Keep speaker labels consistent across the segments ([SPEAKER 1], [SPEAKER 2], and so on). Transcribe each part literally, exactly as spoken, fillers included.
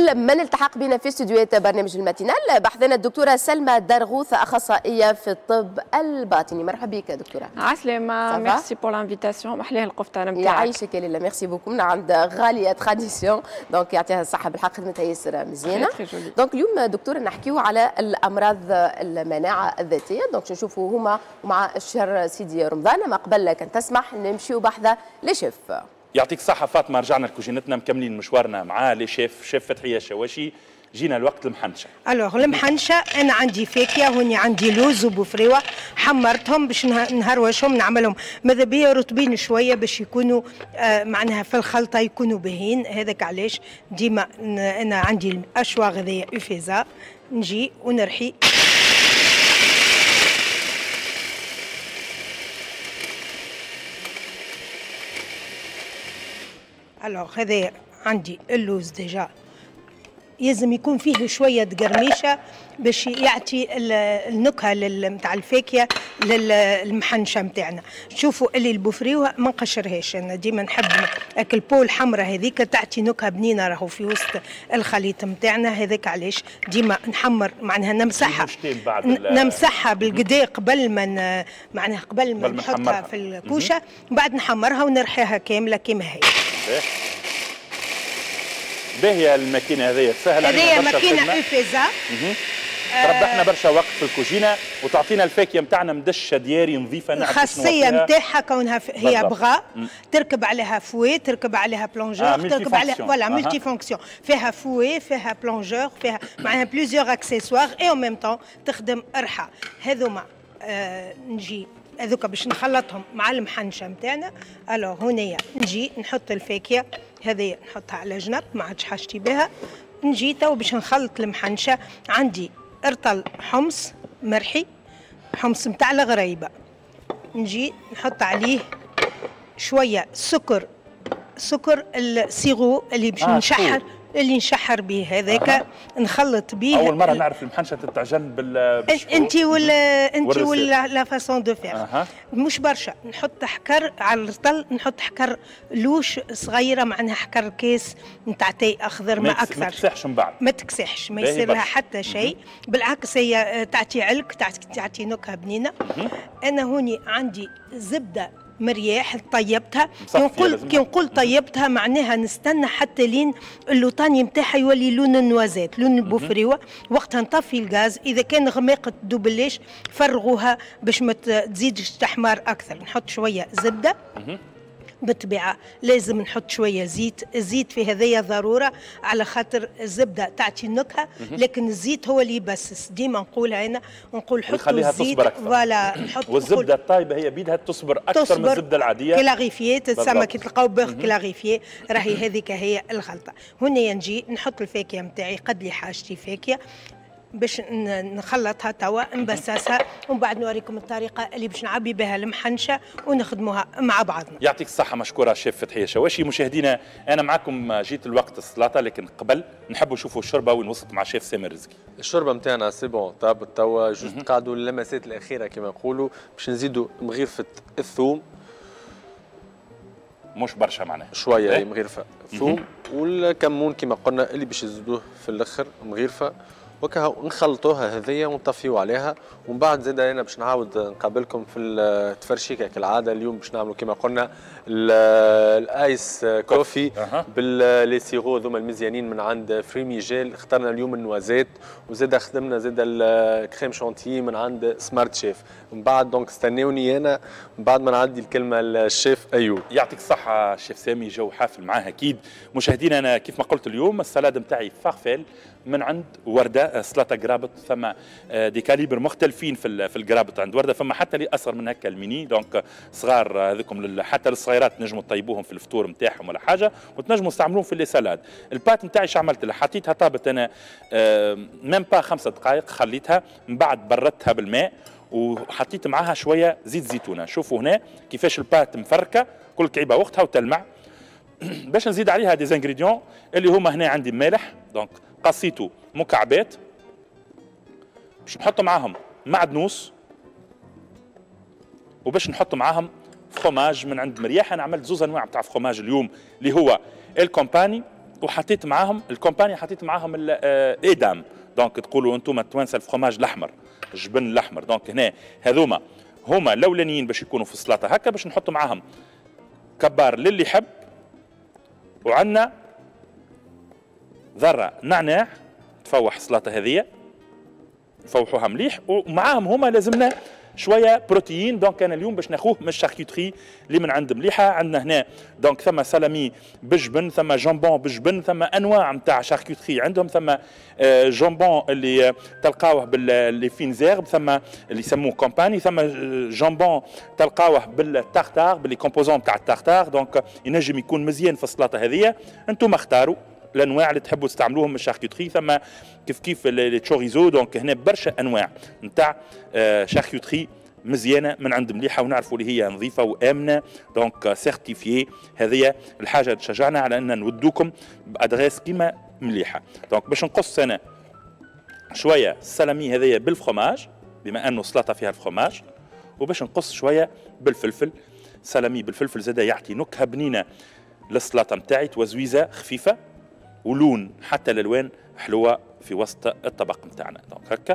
[SPEAKER 1] لكل من التحق بنا في استديوهات برنامج الماتينال بحثنا الدكتوره سلمى درغوث اخصائيه في الطب الباطني. مرحبا بك دكتوره.
[SPEAKER 2] عسلامة، ميرسي بور لانفيتاسيون. محلاه القفطان نتاعك.
[SPEAKER 1] يعيشك يا ليلى، ميرسي بوكو. من عند غاليه تراديسيون، دونك يعطيها الصحه بالحق، خدمتها ياسر مزيانه. دونك اليوم دكتوره نحكيو على الامراض المناعه الذاتيه، دونك نشوفوا هما مع الشهر سيدي رمضان. ما قبل كان تسمح نمشيو بحثه لشيف.
[SPEAKER 3] يعطيك الصحة فاطمة، رجعنا لكوجينتنا مكملين مشوارنا مع لي شيف شيف فتحية الشواشي. جينا الوقت المحنشة.
[SPEAKER 4] الوغ المحنشة أنا عندي فاكهة، هوني عندي لوز وبفريوة، حمرتهم باش نهروشهم نعملهم ماذا بيا رطبين شوية باش يكونوا آه معناها في الخلطة يكونوا باهين. هذاك علاش ديما أنا عندي الأشواغ هذيا أوفيزا، نجي ونرحي الوغ هذا عندي اللوز ديجا يلزم يكون فيه شويه قرميشه باش يعطي النكهه نتاع الفاكهه للمحنشه نتاعنا. شوفوا اللي البوفريوه ما نقشرهاش، انا ديما نحب البول الحمراء هذيك تعطي نكهه بنينه راهو في وسط الخليط نتاعنا. هذاك علاش ديما نحمر معناها نمسحها نمسحها بالقدا قبل ما معناها قبل ما نحطها في الكوشه، بعد نحمرها ونرحيها كامله كما هي.
[SPEAKER 3] باهية الماكينة هذيا، تسهل علينا
[SPEAKER 4] برشا. هذيا ماكينة أوفيزا
[SPEAKER 3] تربحنا برشا وقت في الكوجينة وتعطينا الفاكهة نتاعنا مدشة دياري نظيفة.
[SPEAKER 4] الخاصية نتاعها كونها هي بغا، تركب عليها فوي، تركب عليها بلونجور،
[SPEAKER 3] آه
[SPEAKER 4] تركب عليها فوالا ملتي فونكسيون، فيها فوي، فيها بلونجور، فيها معناها بليزيور اكسيسوار اي اون ميم طون تخدم أرحى. هذوما آه نجي هذوك باش نخلطهم مع المحنشه نتاعنا. الوغ هنايا نجي نحط الفاكهه هذه نحطها على جنب، ما عادش حاجتي بها. نجي تو باش نخلط المحنشه. عندي ارطل حمص مرحي، حمص نتاع الغريبه، نجي نحط عليه شويه سكر، سكر السيغو اللي باش آه نشحر اللي نشحر به هذاك. آه. نخلط به.
[SPEAKER 3] اول مره نعرف المحنشه تتعجن بالشحور.
[SPEAKER 4] انت ولا انت ولا لا فاسون دو فير.
[SPEAKER 3] آه.
[SPEAKER 4] مش برشا، نحط حكر على الرطل، نحط حكر لوش صغيره معناها حكر كيس نتاع تاي اخضر ما اكثر.
[SPEAKER 3] ما تكسحش من بعد،
[SPEAKER 4] ما تكسحش، ما يصير لها حتى شيء، بالعكس هي تعطي علك، تعطي نكهه بنينه. انا هوني عندي زبده مرياح طيبتها. كي نقول كي نقول طيبتها معناها نستنى حتى لين اللوطاني نتاعها يولي لون النوازات، لون البوفريوه، وقتها نطفي الغاز. اذا كان غماقه دوبليش فرغوها باش ما تزيدش تحمر اكثر. نحط شويه زبده بالطبيعه، لازم نحط شويه زيت. الزيت في هذايا ضروره على خاطر الزبده تعطي النكهه، لكن الزيت هو اللي يبسس. ديما نقولها انا، نقول حطوا الزيت فوالا نحط.
[SPEAKER 3] والزبده الطايبه هي بيدها تصبر اكثر تصبر من الزبده العاديه.
[SPEAKER 4] كلاغيفيه تسمى كي تلقاو بيغ كلاغيفيه، راهي هذيك هي الغلطه. هنا نجي نحط الفاكهه نتاعي قد لي حاجتي فاكهه باش نخلطها توا نبسسها، ومن بعد نوريكم الطريقه اللي باش نعبي بها المحنشه ونخدموها مع بعضنا.
[SPEAKER 3] يعطيك الصحه، مشكوره شيف فتحيه شواشي. مشاهدينا انا معكم جيت الوقت السلطه، لكن قبل نحبوا نشوفوا الشوربه وين وصلت مع شيف سامر رزقي.
[SPEAKER 5] الشوربه نتاعنا سي بون طابت توا، جوست قعدوا اللمسات الاخيره كما نقولوا باش نزيدوا مغيرفه الثوم،
[SPEAKER 3] مش برشا معناها
[SPEAKER 5] شويه إيه؟ مغيرفه ثوم والكمون كما قلنا اللي باش يزيدوه في الاخر مغيرفه، وكا نخلطوها هذيا ونطفيو عليها. ومن بعد زاد انا باش نعاود نقابلكم في التفرشيكه كالعاده. اليوم باش نعملوا كما قلنا الايس كوفي باللي سيغو ذوما المزيانين من عند فريمي جيل. اخترنا اليوم النوازات، وزاد خدمنا زاد الكريم شانتيي من عند سمارت شيف. من بعد دونك استناوني انا من بعد ما نعدي الكلمه للشيف ايوب.
[SPEAKER 3] يعطيك الصحه شيف سامي، جو حافل معاه اكيد. مشاهدينا انا كيف ما قلت اليوم السلاد نتاعي فارفيل من عند ورده سلطه قرابط. ثم دي كاليبر مختلفين في في القرابط عند ورده، فما حتى اللي اصغر من هكا الميني، دونك صغار هذوكم حتى للصغيرات تنجموا تطيبوهم في الفطور نتاعهم ولا حاجه، وتنجموا تستعملوهم في لي سلاد. البات نتاعي شو عملت لها؟ حطيتها طابت انا ميم با خمسة دقائق، خليتها من بعد بردتها بالماء وحطيت معاها شويه زيت زيتونه. شوفوا هنا كيفاش البات مفركه كل كعيبه وقتها وتلمع. باش نزيد عليها دي زانغريديون اللي هما هنا عندي مالح، دونك قصيته مكعبات، باش نحط معاهم معدنوس، وباش نحط معاهم فخوماج من عند مرياح. انا عملت زوز انواع تاع فخوماج اليوم اللي هو الكومباني وحطيت معاهم الكومباني، حطيت معاهم الايدام. دونك تقولوا انتم التوانسه الفرماج الاحمر، الجبن الاحمر. دونك هنا هذوما هما الاولانيين باش يكونوا في السلطه هكا، باش نحط معاهم كبار للي يحب، وعندنا ذره نعناع تفوح السلطه هذيا، نفوحوها مليح، ومعاهم هما لازمنا شويه بروتيين. دونك انا اليوم باش ناخوه من الشاركوتري اللي من عند مليحه. عندنا هنا دونك ثم سلامي بالجبن، ثم جامبون بالجبن، ثم انواع نتاع شاركوتري عندهم، ثم جامبون اللي تلقاوه باللي فين زيرب، ثم اللي يسموه كومباني، ثم جامبون تلقاوه بالتارتار باللي كومبوزون نتاع التارتار. دونك ينجم يكون مزيان في السلطه هذيا. انتم اختاروا الانواع اللي تحبوا تستعملوهم من الشاركوتري. ثم كيف كيف التشوريزو. دونك هنا برشا انواع نتاع شاركوتري مزيانه من عند مليحه، ونعرفوا اللي هي نظيفه وامنه. دونك سيرتيفيي. هذه الحاجه اللي تشجعنا على ان نودوكم بادريس كيما مليحه. دونك باش نقص انا شويه السلامي هذيا بالفرماج بما انه سلطه فيها الفرماج، وباش نقص شويه بالفلفل. سلامي بالفلفل زاده يعطي نكهه بنينه للسلطه نتاعي، توزويزه خفيفه ولون حتى الالوان حلوه في وسط الطبق نتاعنا. دونك هكا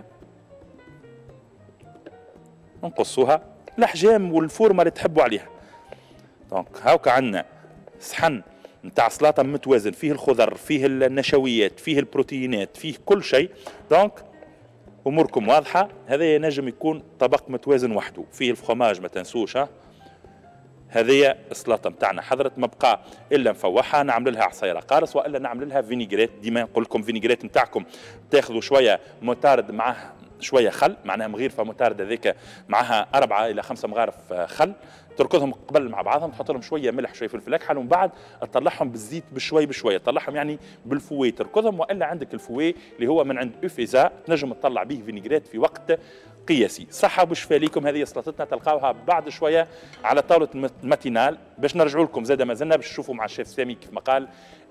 [SPEAKER 3] نقصوها الاحجام والفورمه اللي تحبوا عليها. دونك هاكا عندنا صحن نتاع سلطه متوازن، فيه الخضر، فيه النشويات، فيه البروتينات، فيه كل شيء. دونك اموركم واضحه. هذا ينجم يكون طبق متوازن وحده، فيه الفرماج ما تنسوش. ها هذه السلطه نتاعنا حضرت، ما بقى الا نفوحها، نعمل لها عصيره قارص والا نعمل لها فينيغريت. ديما نقول لكم فينيغريت نتاعكم تاخذوا شويه متارد معاه شويه خل، معناها مغيرفه متارد هذيك معها اربعه الى خمسه مغارف خل، تركضهم قبل مع بعضهم، تحط لهم شويه ملح شويه فلفل اكحل، ومن بعد تطلعهم بالزيت بشوي بشويه، تطلعهم يعني بالفوي تركضهم. والا عندك الفوي اللي هو من عند اوفيزا تنجم تطلع به فينيغريت في وقت قياسي. صحه وشفاء ليكم. هذه سلطتنا تلقاوها بعد شويه على طاوله الماتينال. باش نرجعوا لكم زاده مازلنا باش تشوفوا مع الشيف سامي كيف ما قال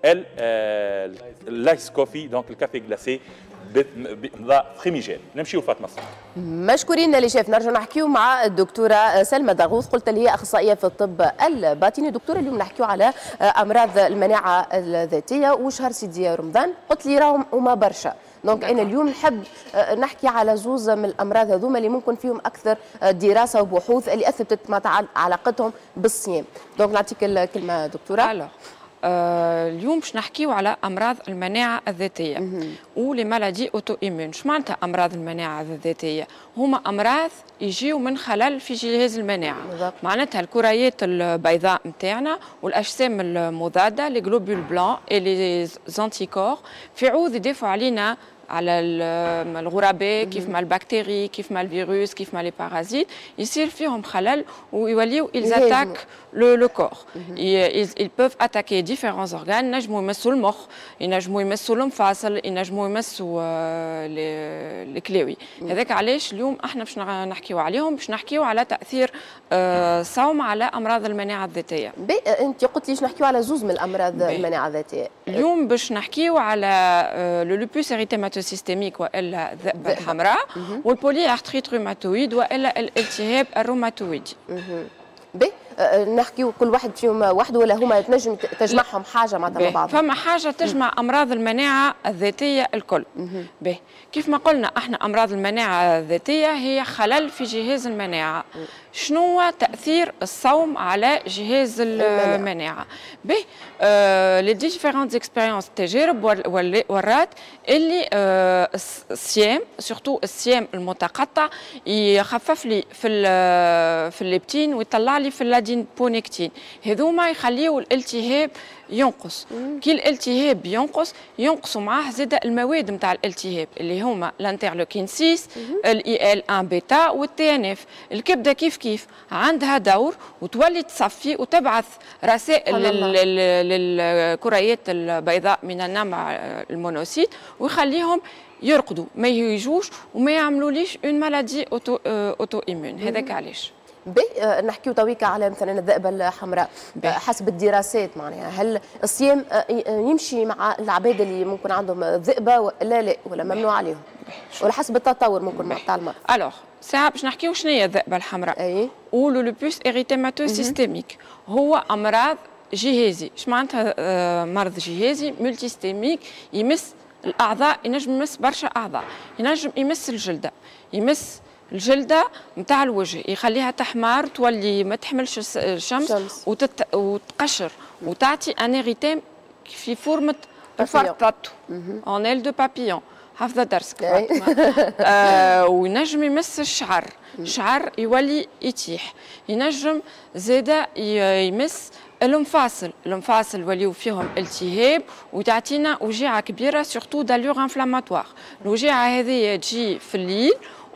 [SPEAKER 3] اللايس كوفي، دونك الكافي جلاسي بإمضاء فريميجين. نمشيو لفاطمه الصح.
[SPEAKER 1] مشكورين لشيف. نرجع نحكيو مع الدكتوره سلمى داغوث، قلت اللي هي اخصائيه في الطب الباطني. دكتوره اليوم نحكيو على امراض المناعه الذاتيه وشهر سيدي رمضان، قلت لي راهم هما برشا. دونك انا اليوم نحب نحكي على زوز من الامراض هذوما اللي ممكن فيهم اكثر دراسه وبحوث اللي اثبتت مع علاقتهم بالصيام. دونك نعطيك الكلمه دكتوره.
[SPEAKER 2] آه اليوم باش نحكيو على امراض المناعه الذاتيه ولي مالادي اوتو ايمون. شو معناتها امراض المناعه الذاتيه؟ هما امراض يجيو من خلل في جهاز المناعه. بالضبط. معناتها الكريات البيضاء نتاعنا والاجسام المضاده لي جلوبول بلان اي لي زانتيكور في عوض يدافعوا علينا على الغرباء، كيف ما البكتيري، كيف ما الفيروس، كيف ما لي بارازيت، يصير فيهم خلل ويوليو ils attaquent le, le corps. ils, ils peuvent attaquer différents organes. ينجموا يمسوا المخ، ينجموا يمسوا المفاصل، ينجموا يمسوا الكلاوي. هذاك علاش اليوم احنا باش نحكيو عليهم، باش نحكيو على تاثير الصوم على امراض المناعه الذاتيه.
[SPEAKER 1] انت قلت ليش نحكيو على زوز من الامراض المناعه الذاتيه.
[SPEAKER 2] اليوم باش نحكيو على لو لوبوس اريتيماتوس سيستميك والا الذئبه الحمراء والبولي ارتريت روماتويد والا الالتهاب الروماتويدي.
[SPEAKER 1] بي نحكيو كل واحد فيهم وحده ولا هما تنجم تجمعهم حاجه مع بعض؟
[SPEAKER 2] فما حاجه تجمع امراض المناعه الذاتيه الكل. بي كيف ما قلنا احنا امراض المناعه الذاتيه هي خلل في جهاز المناعه. شنو هو تاثير الصوم على جهاز المناعه؟ به آه لي ديفيرونت اكسبيريونس التجارب ورات اللي آه الصيام سورتو الصيام المتقطع يخفف لي في في الليبتين ويطلع لي في اللادينبونكتين، هذوما يخليو الالتهاب ينقص. كي الالتهاب ينقص ينقصوا معاه زاد المواد نتاع الالتهاب اللي هما الانترلوكين ستة، الاي ال واحد بيتا والتي ان اف. الكبده كيف كيف عندها دور وتولي تصفي وتبعث رسائل للكريات البيضاء من النمع المونوسيت ويخليهم يرقدوا ما يهيجوش وما يعملوليش اون مالادي اوتو اوتو ايمون. هذاك علاش
[SPEAKER 1] بي نحكيو تويكا على مثلا الذئبه الحمراء. حسب الدراسات معناها هل الصيام يمشي مع العباد اللي ممكن عندهم ذئبه ولا لا ولا ممنوع عليهم ولا حسب التطور ممكن تاع المرض؟
[SPEAKER 2] الوغ ساعه باش نحكيو شنو هي الذئبه الحمراء.
[SPEAKER 1] اي ولو
[SPEAKER 2] لوبوس اريتيماتوس سيستميك هو امراض جهازي. اش معناتها آه مرض جهازي؟ ملتيستيميك، يمس الاعضاء، ينجم يمس برشا اعضاء، ينجم يمس الجلده، يمس الجلده نتاع الوجه، يخليها تحمر، تولي ما تحملش الشمس وتت... وتقشر وتعطي ان اريتيم في فورمه الفرطاطو اون ايل دو بابيون. حافظه درسك آه وينجم يمس الشعر، الشعر يولي يتيح، ينجم زاده يمس المفاصل، المفاصل يوليو فيهم التهاب وتعطينا وجيعه كبيره سورتو دالور انفلاماتوار. الوجيعه هذه تجي في الليل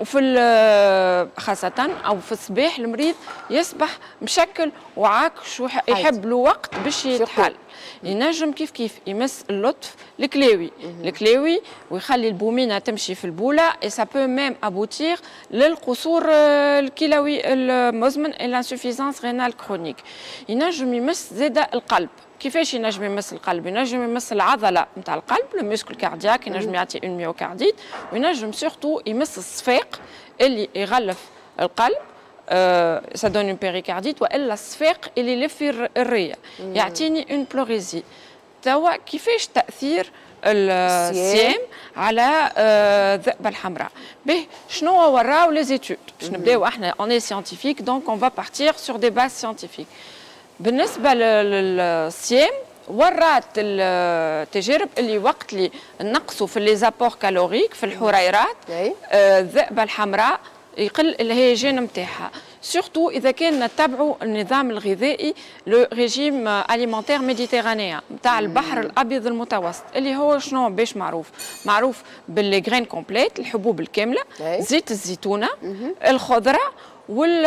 [SPEAKER 2] وفي خاصة أو في الصباح المريض يصبح مشكل وعاكش ويحب له وقت باش يتحل. ينجم كيف كيف يمس اللطف الكلاوي، الكلاوي ويخلي البومينة تمشي في البولة، اي سا بو ميم ابوتير للقصور الكلوي المزمن et l'insuffisance rénale chronique. ينجم يمس زادة القلب. كيفاش ينجم يمس القلب؟ ينجم يمس العضله نتاع القلب، لو مسكل كاردياك، ينجم يعطي اون ميوكارديت، وينجم سورتو يمس الصفاق اللي يغلف القلب، سا دون اون بيريكارديت، والا الصفاق اللي يلف الريه يعطيني اون بلوريزي. توا كيفاش تاثير الصيام على الذئبه الحمراء؟ به شنو وراو لي زيتود؟ باش نبداو احنا اوني سيانتيفيك دونك اون فا بارتير سور دي باز سيانتيفيك. بالنسبه للصيام ورات التجارب اللي وقت اللي نقصوا في لي زابور كالوريك في الحريرات الذئبه الحمراء يقل الهيجان نتاعها، سورتو اذا كان نتبعوا النظام الغذائي لو ريجيم اليمونتير ميديتيرانيان نتاع البحر الابيض المتوسط، اللي هو شنو باش معروف؟ معروف باللي غرين كومبليت، الحبوب الكامله، زيت الزيتونه، الخضره وال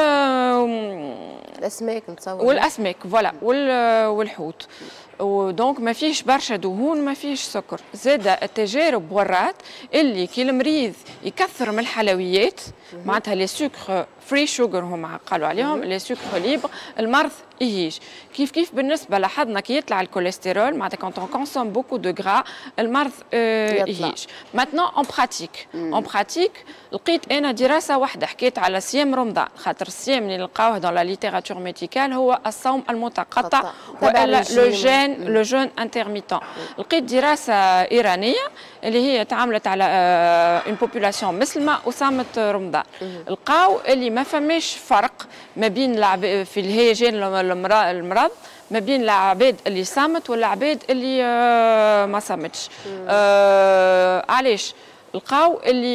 [SPEAKER 1] الاسماك نتصور
[SPEAKER 2] والاسماك فوالا والحوت. ودونك ما فيهش برشا دهون، ما فيهش سكر. زاد التجارب ورات اللي كي المريض يكثر من الحلويات معناتها لي سكر فري شوغر هما قالوا عليهم لي سكر ليبر، المرض يهيج. كيف كيف بالنسبه لاحظنا كي يطلع الكوليسترول معناتها كونت اون كونسوم بوكو دو غرا المرض آه يهيج. ماتنون اون براتيك اون براتيك لقيت انا دراسه واحده حكيت على صيام رمضان، خاطر الصيام اللي نلقاوه دون لا ليتيراتور ميديكال هو الصوم المتقطع والا لو جين لو جون انترميتون. لقيت دراسه ايرانيه اللي هي تعاملت على اون بوبولاسيون مسلمه وصامت رمضان، لقاو اللي ما فماش فرق ما بين في الهيجان المرض ما بين العباد اللي صامت والعباد اللي ما صامتش. آه علاش؟ لقاو اللي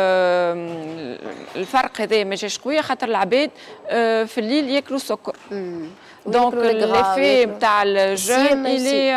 [SPEAKER 2] آه الفرق هذا ما جاش قويه خاطر العباد آه في الليل ياكلوا سكر. دونك ليفي نتاع الجون الي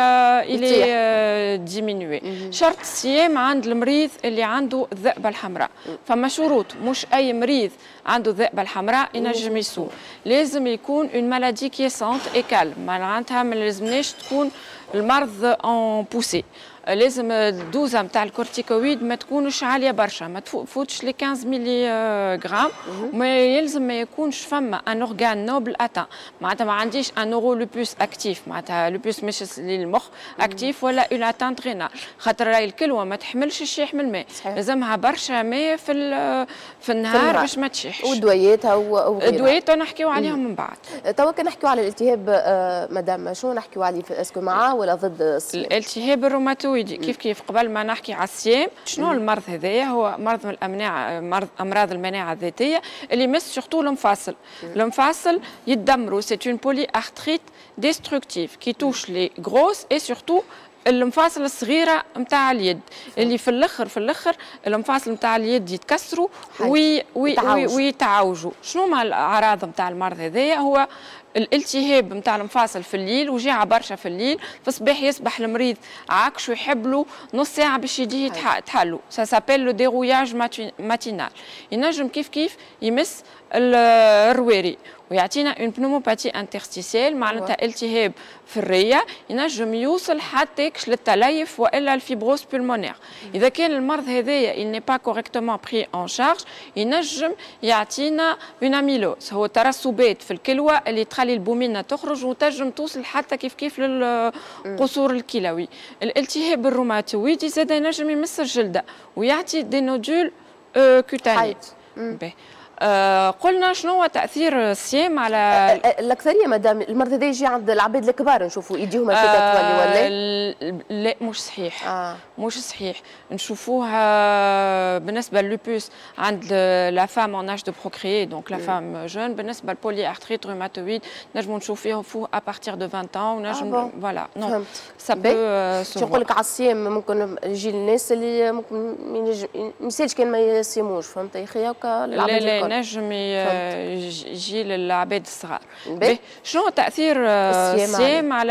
[SPEAKER 2] الي ديمينوي. شرط الصيام عند المريض اللي عنده الذئبه الحمراء، فما شروط، مش اي مريض عنده الذئبه الحمراء ينجم يصوم، لازم يكون اون مالادي كيسونت اي كالم، معناتها ما لازمناش تكون المرض اون بوسي، لازم الدوزه نتاع الكورتيكويد ما تكونش عاليه برشا، ما تفوتش لي خمسة ملي غرام، وما يلزم ما يكونش فما ان اورغان نوبل اتان، معناتها ما عنديش ان نورو لوبوس اكتيف، معناتها لوبوس مش للمخ اكتيف ولا اون اتانت رينال، خاطر راهي الكلوه ما تحملش الشيح من الماء، لازمها برشا ماء في في النهار باش ما تشيحش.
[SPEAKER 1] ودوياتها وغيرها
[SPEAKER 2] دوياتها نحكيو عليهم من بعد.
[SPEAKER 1] توا كان نحكيو على الالتهاب مدام، شنو نحكيو عليه؟ اسكو معاه ولا ضد الصيام؟
[SPEAKER 2] الالتهاب الروماتويدي كيف كيف قبل ما نحكي على الصيام، شنو المرض هذايا؟ هو مرض من المناعه، مرض امراض المناعه الذاتيه اللي يمس سورتو المفاصل. المفاصل يتدمروا، سي اون بولي ارتريت ديستركتيف كي توش لي غروس اي سورتو المفاصل الصغيره نتاع اليد اللي في الاخر في الاخر المفاصل نتاع اليد يتكسروا وي وي ويتعوجوا. شنو هما الاعراض نتاع المرض هذايا؟ هو الالتهاب نتاع المفاصل في الليل، وجيعه برشا في الليل، في الصباح يصبح المريض عاكش ويحب له نص ساعه باش يجيه يتحلوا، سا سابيل لو ديروياج ماتينال. ينجم كيف كيف يمس الرواري ويعطينا اون بنوموباتي انترستيسيال، معناتها التهاب في الريه، ينجم يوصل حتى للتليف والا الفيبروس بولمونير. اذا كان المرض هذايا il n'est pas correctement pris en charge ينجم يعطينا اون اميلوز، هو ترسبات في الكلوه اللي تخلي البومينه تخرج وتنجم توصل حتى كيف كيف للقصور الكلوي. الالتهاب الروماتويدي زاد ينجم يمس الجلده ويعطي دي نودول كوتاني. آه قلنا شنو هو تاثير الصيام على
[SPEAKER 1] الاكثريه مدام المرض هذا يجي عند العباد الكبار نشوفوا ايديهم هكذا تولي ولا
[SPEAKER 2] لا مش صحيح
[SPEAKER 1] آه.
[SPEAKER 2] مش صحيح نشوفوها بالنسبه لللوبوس عند لا فام اون اج دو بروكريي دونك لا فام جون بالنسبه للبولي ارثريت روماتويد نجموا نشوفوه فوق ابارتيغ دو عشرين عام ونجم فوالا نو سا بو
[SPEAKER 1] نقول لك على الصيام ممكن يجي الناس اللي ممكن ما يسالش كان ما يصيموش فهمت يا اخي هكا
[SPEAKER 2] لا لا نجم يجي للعباد الصغار. شنو تاثير الصيام على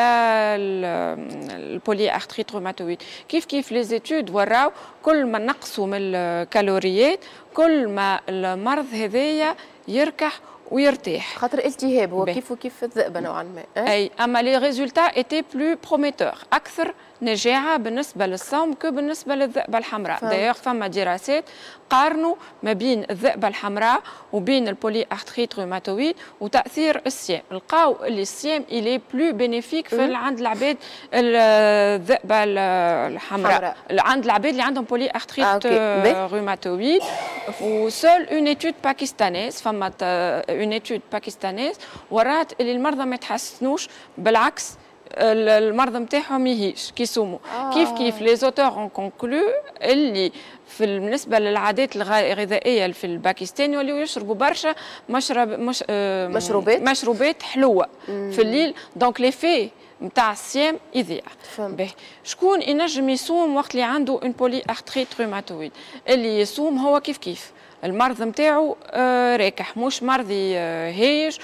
[SPEAKER 2] البولي ارثريت روماتويد؟ كيف كيف لي زيتود وراو كل ما نقصوا من الكالوريات كل ما المرض هذايا يركح ويرتاح.
[SPEAKER 1] خاطر التهاب هو كيف وكيف الذئبه نوعا ما.
[SPEAKER 2] أه؟ اي اما لي ريزولتا ايتي بلو بروميتور اكثر نجاعه بالنسبه للصوم كو بالنسبه للذئبه الحمراء. دايوغ فما دراسات قارنوا ما بين الذئبه الحمراء وبين البولي ارثريت روماتويد وتاثير الصيام، لقاو اللي الصيام الي بلو بينيفيك في عند العباد الذئبه الحمراء عند العباد اللي عندهم بولي ارثريت آه روماتويد. وسول اون ايتود باكستانيز فما اون ايتود باكستانيز ورات اللي المرضى ما يتحسنوش بالعكس المرض نتاعهم يهيش كي يصوموا. آه. كيف كيف لي زوتور اون كونكلو اللي في بالنسبه للعادات الغذائيه في الباكستان يوليو يشربوا برشا مشرب مش آه
[SPEAKER 1] مشروبات
[SPEAKER 2] مشروبات حلوه مم. في الليل دونك لي في نتاع الصيام يضيع. باهي شكون ينجم يصوم وقت اللي عنده اون بولي ارثريت روماتويد؟ اللي يصوم هو كيف كيف المرض نتاعو آه راكح مش مرضي آه هايج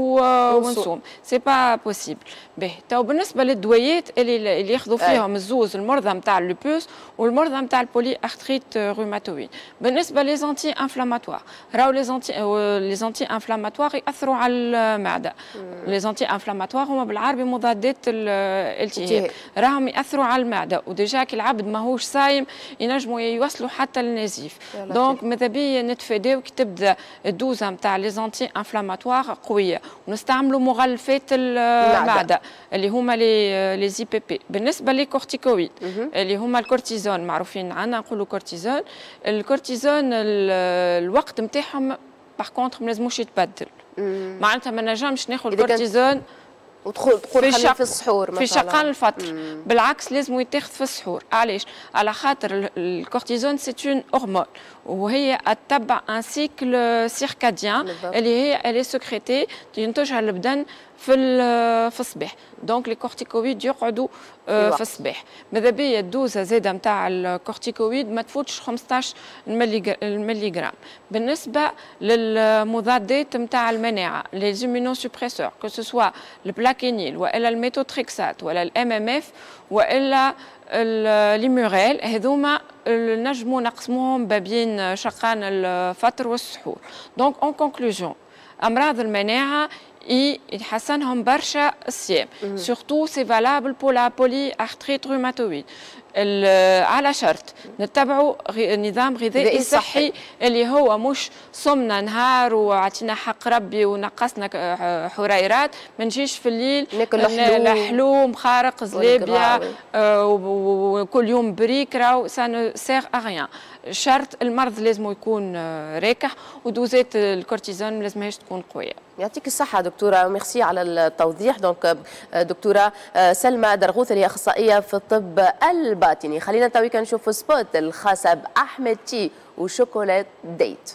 [SPEAKER 2] ونصوم سي با بوسيبل. باهي تو بالنسبه للدويات اللي اللي ياخذوا فيهم الزوز المرضى نتاع اللوبوس والمرضى نتاع البولي ارثريت روماتويد. بالنسبه لي زانتي انفلاماتوار راهو لي زانتي لي زانتي انفلاماتوار ياثروا على المعده. لي زانتي انفلاماتوار هما بالعربي مضادات الالتهاب راهم ياثروا على المعده وديجا كي العبد ماهوش صايم ينجموا يوصلوا حتى للنزيف. دونك ماذا بيا نتفاداو كي تبدا الدوزه نتاع لي زانتي انفلاماتوار قويه ونستعملوا مغلفات المعده اللي هما لي لي زي بي بي. بالنسبه لي كورتيكويد اللي هما الكورتيزون معروفين عندنا نقولوا كورتيزون. الكورتيزون الوقت نتاعهم باغ كونتر ما لازموش يتبدل معناتها ما نجمش ناخذ الكورتيزون
[SPEAKER 1] وتدخل تدخل في, في السحور
[SPEAKER 2] مثلا في شقان الفطر. مم. بالعكس لازم يتاخذ في السحور. علاش؟ على خاطر الكورتيزون سي اون هرمون وهي تتبع ان سيكل سيركاديان اللي هي الي سكريتي ينتجها البدن في في الصباح. دونك لي كورتيكويد يقعدوا في الصباح. ماذا بيا الدوزه زاده نتاع الكورتيكويد ما تفوتش خمسطاش ملي جرام. بالنسبه للمضادات نتاع المناعه لي زيمينو سوبريسور كو سوا البلاكينيل والا الميتوتريكسات ولا الام ام اف والا الليموريل هذوما نجموا نقسموهم بين شقان الفطر والسحور. دونك اون كونكلوجون امراض المناعه يحسنهم برشا الصيام سورتو سي فالابل بو لا بولي ارثريت روماتويد على شرط نتبعوا نظام غذائي صحي اللي هو مش صمنا نهار وعطينا حق ربي ونقصنا حريرات ما نجيش في الليل
[SPEAKER 1] ناكل
[SPEAKER 2] لحلوم خارق زلابيا وكل يوم بريك راهو سا نو سيغ ا ريان. شرط المرض لازم يكون راكح ودوزات الكورتيزون ما لازمهاش تكون قويه.
[SPEAKER 1] يعطيك الصحة دكتورة ميرسي على التوضيح. دونك دكتورة سلمى درغوث اللي هي أخصائية في الطب الباطني. خلينا تويكا نشوف سبوت الخاصة بأحمد تي وشوكولات ديت.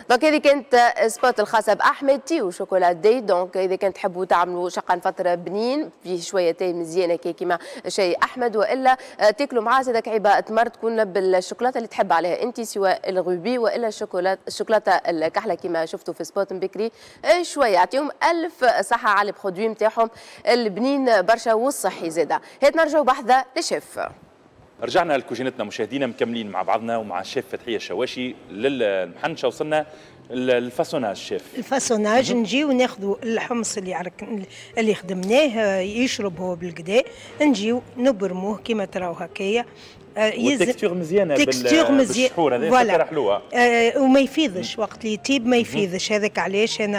[SPEAKER 1] دونك هذه كانت سبوت الخاصه باحمد تي وشوكولا دي. دونك اذا كنت تحبوا تعملوا شقا فتره بنين فيه شويه تاي مزيانه كيما شاي احمد، والا تاكلوا معاه زادك عباءه تمر تكون بالشوكولاته اللي تحب عليها انت، سواء الغوبي والا الشوكولاته الشوكولاته الكحله كيما شفتوا في سبوت بكري. شويه يعطيهم الف صحه على البرودوي نتاعهم البنين برشا والصحي زاده. هات نرجعوا بحذا للشيف.
[SPEAKER 3] رجعنا لكوجينتنا مشاهدينا، مكملين مع بعضنا ومع الشيف فتحيه الشواشي للمحنشه. وصلنا الفاسوناج شيف.
[SPEAKER 4] الفاسوناج نجيو ناخذوا الحمص اللي عرك اللي خدمناه يشرب هو بالكدا، نجيو نبرموه كيما تراو هكايا.
[SPEAKER 3] والتكستور مزيانه
[SPEAKER 4] تكستور مزيان
[SPEAKER 3] فوالا حلوه.
[SPEAKER 4] آه وما يفيضش وقت اللي يطيب ما يفيضش. هذاك علاش انا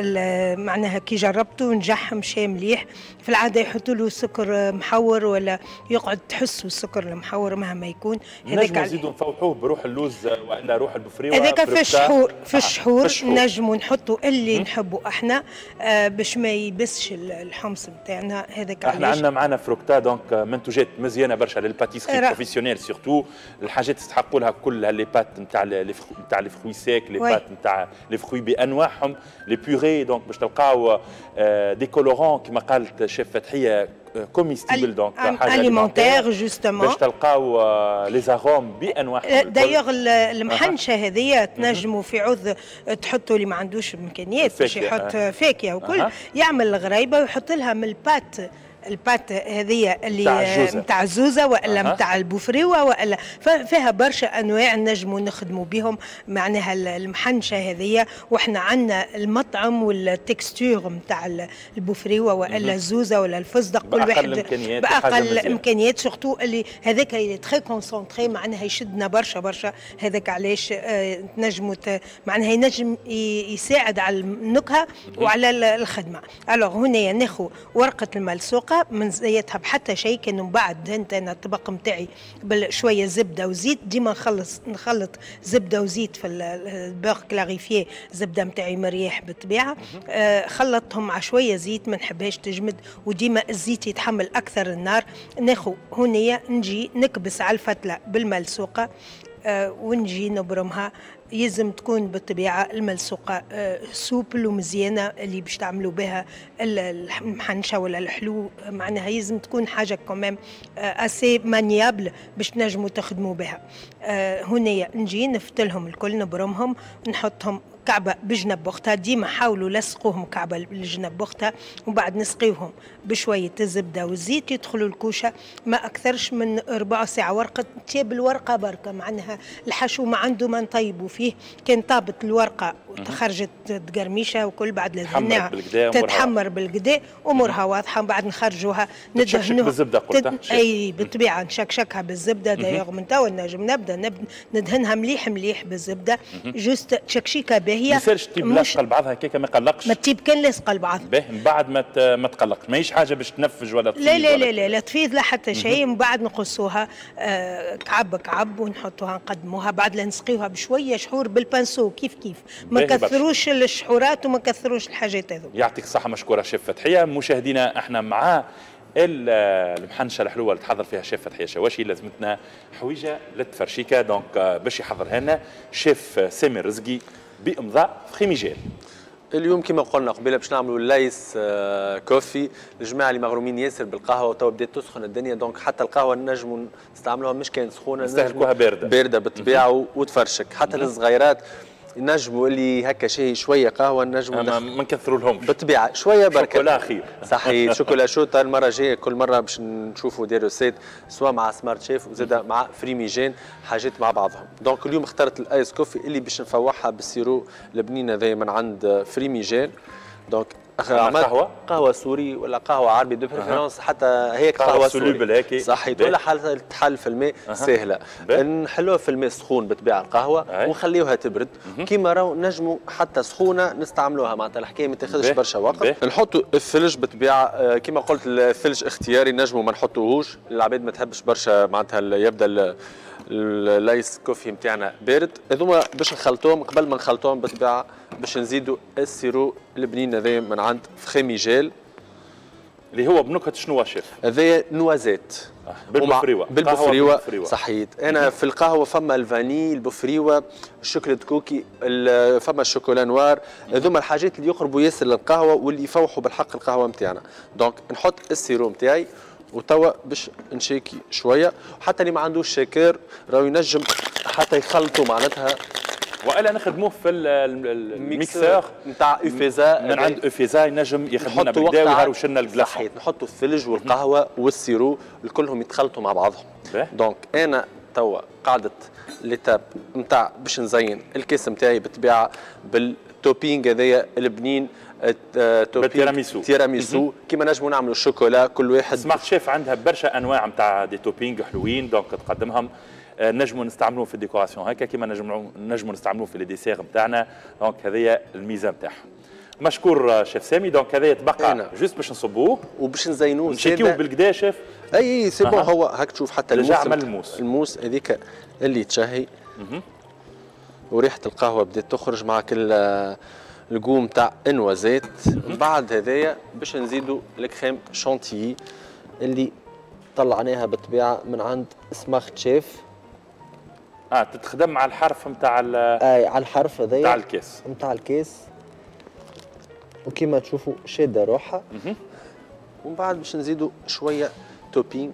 [SPEAKER 4] معناها كي جربته نجح مشى مليح. في العاده يحطوا له سكر محور ولا يقعد تحسوا السكر المحور مهما يكون.
[SPEAKER 3] هذاك نزيدوا نفوحوه بروح اللوز ولا روح البفريوه.
[SPEAKER 4] هذاك في الشحور في الشحور نجموا نحطوا اللي نحبوا احنا آه باش ما يبسش الحمص نتاعنا. هذاك
[SPEAKER 3] احنا عندنا معنا فروكتا دونك منتوجات مزيانه برشا للباتيسري بروفيسيونيل سورتو. الحاجات تستحقوا لها كل لي بات نتاع نتاع لي فروي سيك، لي بات نتاع لي فروي بانواعهم، لي بيوري. دونك باش تلقاو دي كولورون كما قالت شيف فتحيه كوميستيبل دونك
[SPEAKER 4] حاجه اليمونتير جوستومون
[SPEAKER 3] باش تلقاو لي زاروم بانواعهم.
[SPEAKER 4] دايوغ المحنشه هذيا تنجموا في عوض تحطوا اللي ما عندوش امكانيات باش يحط فاكهه وكل يعمل الغريبه ويحط لها من البات البات هذه اللي نتاع الزوزه والا نتاع أه. البوفريوه والا فيها برشا انواع نجموا نخدموا بهم معناها المحنشه هذه. واحنا عندنا المطعم والتكستور نتاع البوفريوه والا الزوزه ولا الفستق كل واحد باقل امكانيات سورتو اللي هذاك اللي تري كونسونطري معناها يشدنا برشا برشا. هذاك علاش آه تنجموا معناها ينجم يساعد على النكهه وعلى الخدمه. الوغ هنا ناخذ ورقه الملسوقه من زيتها بحتى شيء. كان من بعد دهنت انا الطبق نتاعي بشويه زبده وزيت. ديما نخلص نخلط زبده وزيت في البور كلاريفيي. زبده نتاعي مريح بالطبيعه. آه خلطتهم مع شويه زيت ما نحبهاش تجمد وديما الزيت يتحمل اكثر النار. ناخذ هنيه نجي نكبس على الفتله بالملسوقه آه ونجي نبرمها. يلزم تكون بالطبيعه الملسوقه آه سوبل ومزيانه اللي باش تعملوا بها المحنشه ولا الحلو. معناها يلزم تكون حاجه كمان آه اسي مانيابل باش تنجموا تخدموا بها. آه هنا نجي نفتلهم الكل نبرمهم نحطهم كعبه بجنب اختها. ديما حاولوا لصقوهم كعبه بجنب اختها ومن بعد نسقيوهم بشويه الزبده والزيت يدخلوا الكوشه ما اكثرش من ربع ساعه. ورقه تياب الورقه بركه معناها الحشو ما عنده ما نطيبوا فيه. كان طابت الورقه وخرجت تقرميشه وكل بعد لدهناها تتحمر بالقدا امورها واضحه. من بعد نخرجوها
[SPEAKER 3] ندهنوها بالزبده قلتها.
[SPEAKER 4] اي بالطبيعه نشكشكها بالزبده. دايوغ من توا نجم نبدا ندهنها مليح مليح بالزبده جوست تشكشيكه باهيه.
[SPEAKER 3] ما يصيرش تجيب لاصقه لبعضها هكاكا ما يقلقش.
[SPEAKER 4] ما تجيب كان لاصقه لبعضها
[SPEAKER 3] باهي من بعد ما ما تقلقش. ماهيش حاجه باش تنفج ولا تفيض.
[SPEAKER 4] لا لا لا لا, لا تفيض لا حتى شيء. من بعد نقصوها آه كعب كعب ونحطوها نقدموها. بعد لا نسقيوها بشويه شحور بالبانسو كيف كيف. ما كثروش الشحورات وما كثروش الحاجات هذو.
[SPEAKER 3] يعطيك الصحه مشكوره شيف فتحيه. مشاهدينا احنا مع المحنشه الحلوه اللي تحضر فيها شيف فتحيه شواشي. لازمتنا حويجه للتفرشيكه دونك باش يحضرها لنا شيف سامي الرزقي بامضاء خيميجيل.
[SPEAKER 5] اليوم كما قلنا قبيله باش نعملوا لايس آه كوفي. الجماعه اللي مغرومين ياسر بالقهوه وتوا بدات تسخن الدنيا دونك حتى القهوه نجموا نستعملوها مش كان سخونه
[SPEAKER 3] نستهلكوها بارده
[SPEAKER 5] بارده بالطبيعه وتفرشك. حتى للصغيرات نجموا اللي هكا شيء شويه قهوه نجموا
[SPEAKER 3] ما نكثروا لهمش
[SPEAKER 5] بالطبيعه شويه بركه.
[SPEAKER 3] شوكولا خير
[SPEAKER 5] صحيح. شوكولا شوطه المره الجايه كل مره باش نشوفوا دي روسيت سواء مع سمارت شيف وزاده مع فريميجين حاجات مع بعضهم. دونك اليوم اخترت الايس كوفي اللي باش نفوحها بالسيرو البنين هذايا من عند فريميجين. دونك
[SPEAKER 3] قهوه
[SPEAKER 5] قهوه سوري ولا قهوه عربي دو بريفيرونس. حتى هيك
[SPEAKER 3] قهوه سولوبل هيك
[SPEAKER 5] صحيح ولا حال تحل في الماء أه. سهله. نحلوها في الماء سخون بالطبيعه القهوه ونخليوها تبرد. كيما راهو نجموا حتى سخونه نستعملوها معناتها الحكايه ما تاخذش برشا وقت. نحطوا الثلج بالطبيعه كيما قلت الثلج اختياري نجموا ما نحطوهوش. العباد ما تحبش برشا معناتها يبدا اللايس كوفي نتاعنا بارد. هذوما باش نخلطوهم. قبل ما نخلطوهم بالطبيعه باش نزيدوا السيرو البنين هذا من عند فخيميجيل
[SPEAKER 3] اللي هو بنكهه شنو شيف؟
[SPEAKER 5] هذايا نوازيت
[SPEAKER 3] بالبفريوه.
[SPEAKER 5] بالبفريوه صحيح. انا في القهوه فما الفاني، البفريوه، الشوكولات كوكي، فما الشوكولا نوار، هذوما الحاجات اللي يقربوا ياسر للقهوه واللي يفوحوا بالحق القهوه نتاعنا. دونك نحط السيروم نتاعي وتوا باش نشيكي شويه، حتى اللي ما عندوش شاكر راهو ينجم حتى يخلطوا معناتها،
[SPEAKER 3] والا نخدموه في الميكسور
[SPEAKER 5] نتاع اوفيزا
[SPEAKER 3] من عند اوفيزا، ينجم يخدم لنا بالكدا ويهروش لنا الكلاص.
[SPEAKER 5] صحيح، نحطوا الثلج والقهوه والسيرو كلهم يتخلطوا مع بعضهم. دونك انا توا قعدت ليتاب نتاع باش نزين الكيس نتاعي بالطبيعه بالتوبينغ هذايا البنين،
[SPEAKER 3] بالتيراميسو
[SPEAKER 5] تيراميسو كيما نجموا نعملوا الشوكولا. كل واحد
[SPEAKER 3] سمارت شيف عندها برشا انواع نتاع دي توبينغ حلوين، دونك تقدمهم نجموا نستعملوه في الديكوراسيون هكا كيما نجموا نجموا نستعملوه في لي ديسير نتاعنا. دونك هذيا الميزه نتاعها. مشكور شيف سامي. دونك هذا يتبقى جوست باش نصبوه
[SPEAKER 5] وباش نزينوه
[SPEAKER 3] نشيكيوه بالكدا شيف.
[SPEAKER 5] اي سي بون. هو هاك تشوف حتى الموس
[SPEAKER 3] عمل الموس
[SPEAKER 5] الموس هذيك اللي تشهي وريحه القهوه بدات تخرج مع كل القوم تاع النوازيت. بعد هذايا باش نزيدوا الكريم شانتيي اللي طلعناها بالطبيعه من عند سمارت شيف.
[SPEAKER 3] اه تتخدم مع الحرف نتاع
[SPEAKER 5] اي على الحرف هذايا
[SPEAKER 3] نتاع الكيس
[SPEAKER 5] نتاع الكيس، وكيما تشوفوا شاده روحها. ومن بعد باش نزيدوا شويه توبينغ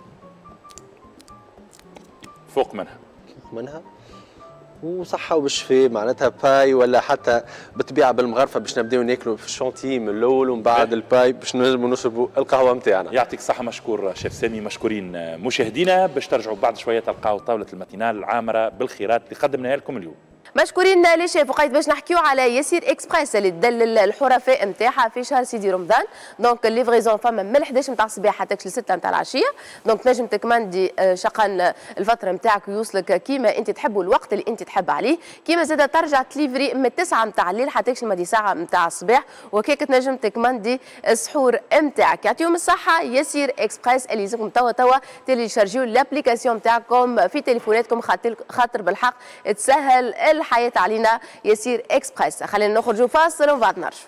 [SPEAKER 3] فوق منها
[SPEAKER 5] فوق منها وصحة وبشفاء، معناتها باي ولا حتى بالطبيعة بالمغرفة باش نبداو ناكلوا في الشونتي من الأول ومن بعد الباي باش نجموا نشربوا القهوة نتاعنا.
[SPEAKER 3] يعطيك الصحة. مشكور شيف سامي. مشكورين مشاهدينا. باش ترجعوا بعد شوية تلقاو طاولة الماتينال العامرة بالخيرات اللي قدمناها لكم اليوم.
[SPEAKER 1] مشكورين لي شيف. وقيت باش نحكيو على يسير اكسبريس اللي تدلل الحرفاء نتاعها في شهر سيدي رمضان. دونك الليفريزون فما من الحداش نتاع الصباح حتى ستة نتاع العشيه. دونك تنجم تكمندي شقن الفتره نتاعك ويوصلك كيما انت تحب والوقت اللي انت تحب عليه. كيما زاده ترجع تليفري من تسعة نتاع الليل حتى المدي ساعه نتاع الصباح، وكيك تنجم تكمندي السحور نتاعك. يعطيهم الصحه. يسير اكسبريس اللي يلزمكم توا توا تيليشارجيو الابليكاسيون نتاعكم في تليفوناتكم، خاطر بالحق تسهل الحياة علينا. يسير اكسبريس. خلينا نخرجوا فاصل ومن بعد نرجعوا.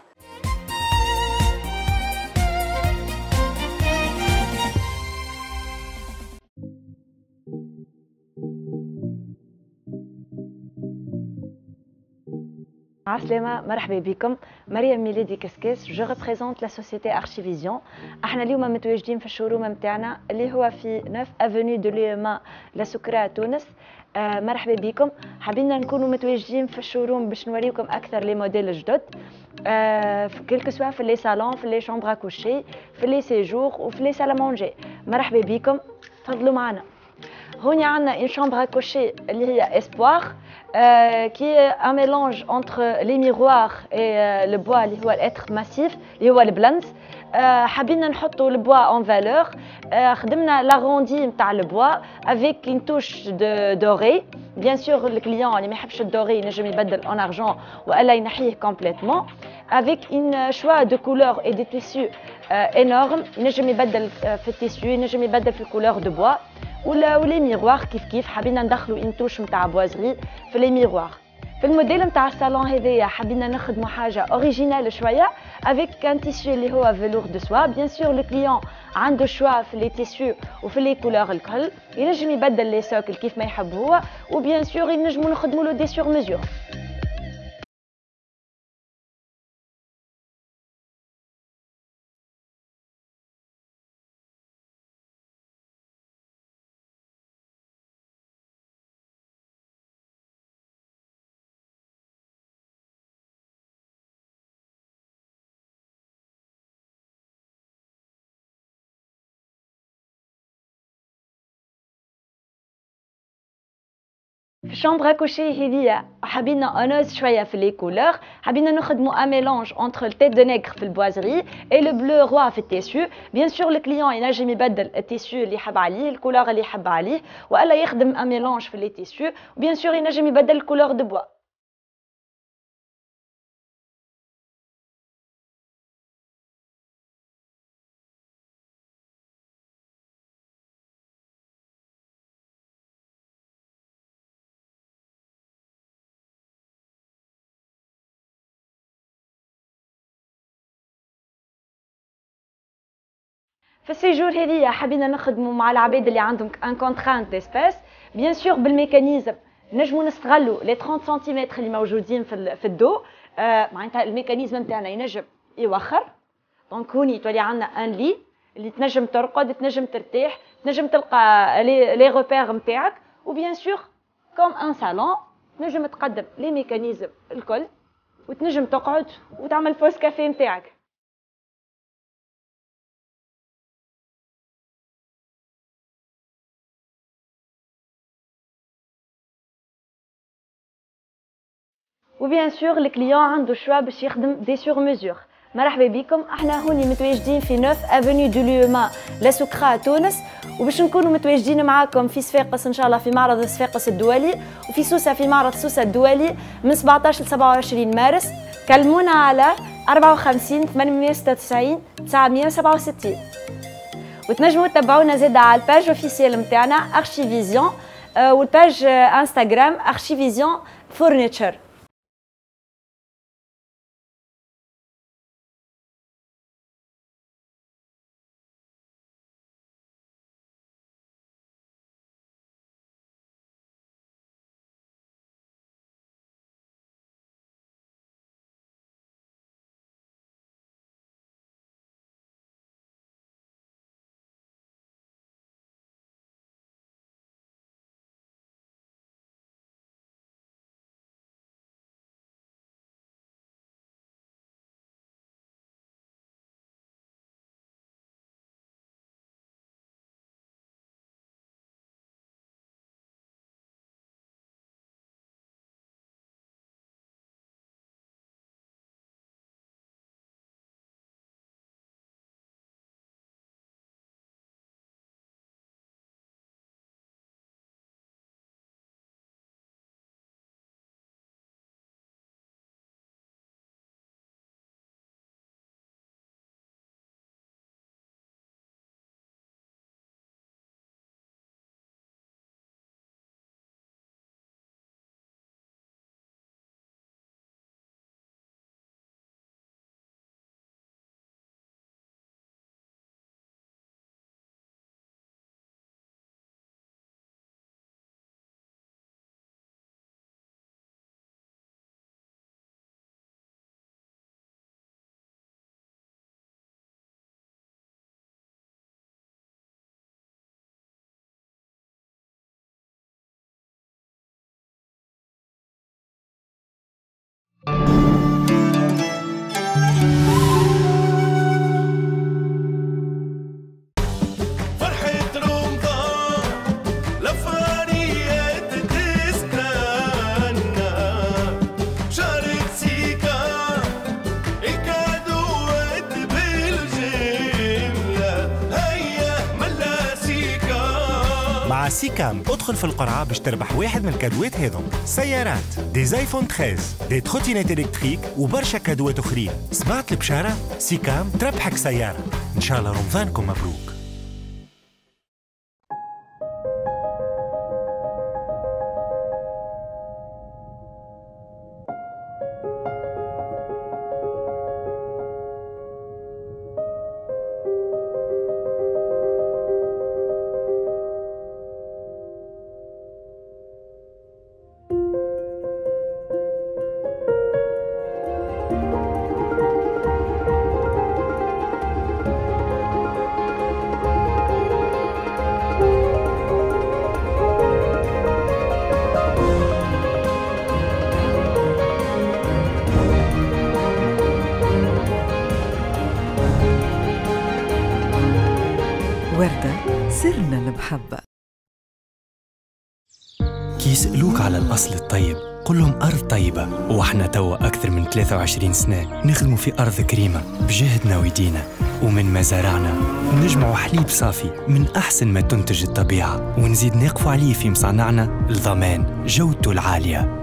[SPEAKER 6] عسلامة، مرحبا بكم. مريم ميلادي كسكاس، جو ريبريزونت لا سوسيتي ارشيفيزيون. احنا اليوم متواجدين في الشوروم نتاعنا اللي هو في تسعة افوني دو ليما لا سكرة تونس. آه مرحبا بكم. حابين نكونوا متواجدين في الشوروم باش نوريكم اكثر لي موديل الجدد، آه كلكو سوا في لي صالون، في لي شامبر اكوشي، في لي سيجور وفي لي سال مونجي. مرحبا بكم، تفضلوا معنا. هوني عندنا une chambre à coucher اللي هي اسبوار euh, qui est un mélange entre les miroirs et euh, le bois اللي هو الاتر ماسيف اللي هو البلانس. euh, حابين نحطوا البوا اون فالور. euh, خدمنا لاغوندي نتاع البوا avec une touche de doré. bien sûr الكليون اللي ما يحبش الدوري ينجم يبدل en argent والا ينحيه complètement avec une choix de couleurs et de tissus euh, énorme. ينجم يبدل في التيسيو، ينجم يبدل في الكولور دو بوا ولا ولي ميغوار. كيف كيف حبينا ندخلوا ان توش نتاع بوازري في لي ميغوار. في الموديل نتاع الصالون هذايا حبينا نخدموا حاجه اوريجينال شويه افيك ان تيسيو اللي هو فيلور دو سوا. بيان سور لو كليون عنده شوا في لي تيسيو وفي لي كولور الكل، ينجم يبدل لي سوكل كيف ما يحب هو، وبيان سور ينجموا نخدموا له دي سور ميزور. في الشامبر كوشي هذيا حبينا انوز شويه في لي كولور، حبينا نخدموا ان ميلونج انتر التيت دو نيغر في البوازري اي لو بلو روا في التيسيو. بيان سور الكليون ينجم يبدل التيسيو اللي يحب عليه، الكولور اللي يحب عليه، والا يخدم ان ميلونج في لي تيسيو. وبيان سور ينجم يبدل الكولور دو بوا. في السيجور هذه حبينا نخدموا مع العباد اللي عندهم ان كونترانت ديسباس بيان سور بالميكانيزم نجموا نستغلوا لي ثلاثين سنتيمتر اللي موجودين في في الدو آه معناتها الميكانيزم نتاعنا ينجم يوخر دونك هوني تولي عندنا ان لي اللي تنجم ترقد تنجم ترتاح تنجم تلقى لي لي روبير نتاعك وبيان سور كوم ان صالون تنجم تقدم لي ميكانيزم الكل وتنجم تقعد وتعمل بوز كافيه نتاعك. وبيان سور الكليون عنده شوا باش يخدم دي سور ميزور. مرحبا بكم، احنا هوني متواجدين في نوف افوني دو ليوما لسكرا تونس، وباش نكونوا متواجدين معاكم في صفاقس ان شاء الله في معرض صفاقس الدولي، وفي سوسه في معرض سوسه الدولي من سبعطاش ل سبعة وعشرين مارس. كلمونا على أربعة وخمسين ثمانمائة وستة وتسعين تسعمائة وسبعة وستين، وتنجموا تتابعونا زاده على الباج اوفيسيال نتاعنا ارشيفيزيون والباج انستغرام ارشيفيزيون فورنيتشر.
[SPEAKER 7] مع سيكام ادخل في القرعة باش تربح واحد من الكادوات هذم: سيارات، دي زايفون ثلاثة عشر، دي تروتينات الكتريك وبرشا كادوات اخرين. سمعت البشارة؟ سيكام تربحك سيارة. ان شاء الله رمضانكم مبروك.
[SPEAKER 8] وردة سرنا المحبة.
[SPEAKER 9] كي يسألوك على الأصل الطيب قل لهم أرض طيبة، وإحنا توا أكثر من ثلاثة وعشرين سنة نخدموا في أرض كريمة بجهدنا ويدينا، ومن مزارعنا نجمعوا حليب صافي من أحسن ما تنتج الطبيعة، ونزيد نقفوا عليه في مصانعنا لضمان جودته العالية،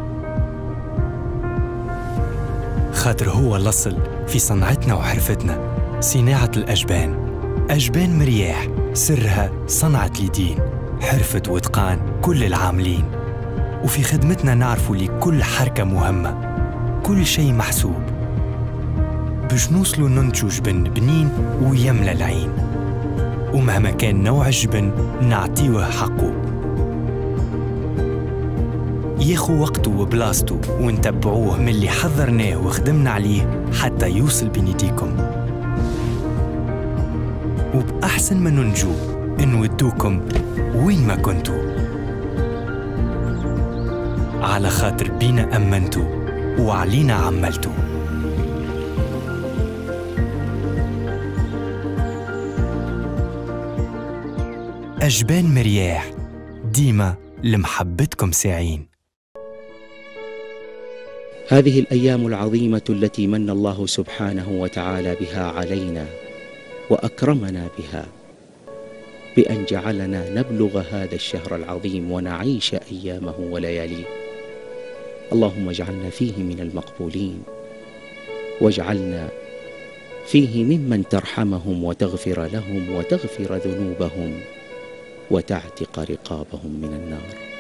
[SPEAKER 9] خاطر هو الأصل في صنعتنا وحرفتنا. صناعة الأجبان، أجبان مرياح سرها صنعة اليدين، حرفة واتقان كل العاملين، وفي خدمتنا نعرفوا لكل حركة مهمة كل شيء محسوب باش نوصلوا ننتجوا جبن بنين ويملى العين. ومهما كان نوع الجبن نعطيوه حقه، ياخو وقته وبلاصته ونتبعوه من اللي حضرناه وخدمنا عليه حتى يوصل بين يديكم. وبأحسن ما ننجو نودوكم وين ما كنتوا، على خاطر بينا أمنتوا وعلينا عملتوا. أجبان مرياح ديما لمحبتكم ساعين.
[SPEAKER 8] هذه الأيام العظيمة التي من الله سبحانه وتعالى بها علينا وأكرمنا بها بأن جعلنا نبلغ هذا الشهر العظيم ونعيش أيامه ولياليه. اللهم اجعلنا فيه من المقبولين، واجعلنا فيه ممن ترحمهم وتغفر لهم وتغفر ذنوبهم وتعتق رقابهم من النار.